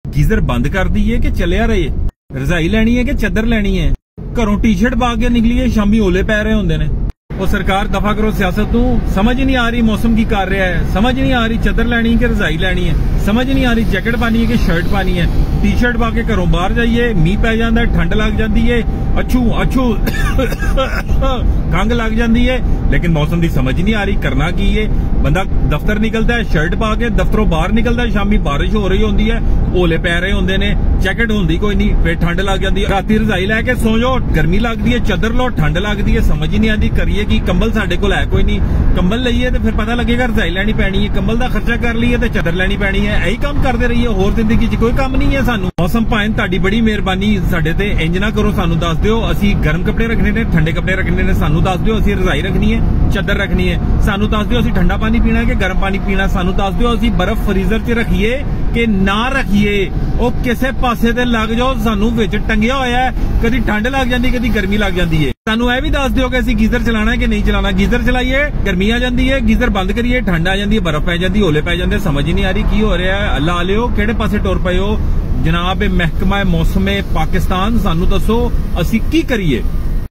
Geyser बंद कर दीए कि चलिया रहे? रजाई लैनी है कि चदर लैनी है? घरों टी शर्ट पा के निकलीए, शामी ओले पै रहे होंदे ने। वो सरकार दफा करो सियासत तू। समझ नहीं आ रही मौसम की कर रहा है, समझ नहीं आ रही चदर लैनी है कि रजाई लैनी है, समझ नहीं आ रही जैकेट पानी है कि शर्ट पानी है। टी शर्ट पा के घरों बाहर जाइए, मीह पै जाता है, ठंड लग जाती है, अच्छू अच्छू खंघ लग जाती है, लेकिन मौसम की समझ नहीं आ रही करना की है। बंदा दफ्तर निकलता है शर्ट पा के, दफ्तरों बाहर निकलता है, शामी बारिश हो रही होंगी है, ओले पै रहे होंगे ने, जैकेट होंगी कोई नहीं, फिर ठंड लग जाती है। राती रजाई लैके सो जाओ, गर्मी लगती है, चदर लो, ठंड लगती है, समझ ही नहीं आती करिए कि। कंबल साडे कोल है कोई नहीं, कंबल लईए तो फिर पता लगेगा रजाई लैनी पैनी है, कंबल का खर्चा कर लीए तो चदर लैनी पैनी है। यही काम करते रहिए, होर जिंदगी च कोई काम नहीं है सानू। मौसम भाएं तुहाडी बड़ी मेहरबानी साडे ते इंज ना करो, सानू दस दिओ असी गर्म कपड़े रखने ने, ठंडे कपड़े रखने ने, सानू दस दिओ असी रजाई रखनी है, चदर रखनी है, सानू दस दिओ असी ठंडा पानी पीना है कि गर्म पानी पीना, सानू दस दिओ असी बर्फ फ्रीजर च रखिए कि ना रखिए। ओ किसे पासे ते लग जाओ, सानू विच टंगिया होया है, कदी ठंड लग जाती, कदी गर्मी लग जाती है। सानू यह भी दस दिओ कि असी गीजर चलाना है कि नहीं चलाना। गीजर चलाइए, गर्मी आ जाती है, गीजर बंद करिए, ठंड आ जाती है, बर्फ पै जाती, ओले पै जाते, समझ ही नहीं आ रही की हो रहा है। अल्लाह आलियो किहड़े पासे टुर पए हो जनाब महकमा मौसम पाकिस्तान, सानू दसो असी की करिए।